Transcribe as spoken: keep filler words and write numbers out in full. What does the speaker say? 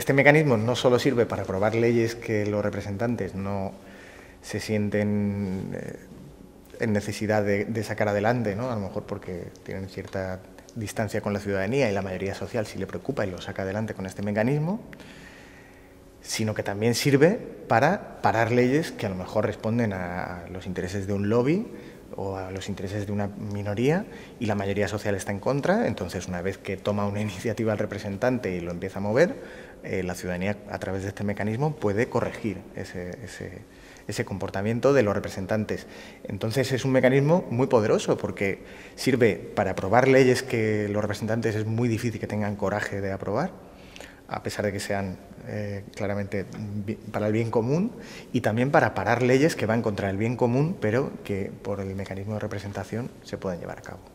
Este mecanismo no solo sirve para aprobar leyes que los representantes no se sienten eh, en necesidad de, de sacar adelante, ¿no? A lo mejor porque tienen cierta distancia con la ciudadanía y la mayoría social sí le preocupa y lo saca adelante con este mecanismo, sino que también sirve para parar leyes que a lo mejor responden a los intereses de un lobby o a los intereses de una minoría y la mayoría social está en contra. Entonces, una vez que toma una iniciativa el representante y lo empieza a mover, eh, la ciudadanía, a través de este mecanismo, puede corregir ese, ese, ese comportamiento de los representantes. Entonces, es un mecanismo muy poderoso porque sirve para aprobar leyes que los representantes es muy difícil que tengan coraje de aprobar, a pesar de que sean eh, claramente para el bien común, y también para parar leyes que van contra el bien común, pero que por el mecanismo de representación se pueden llevar a cabo.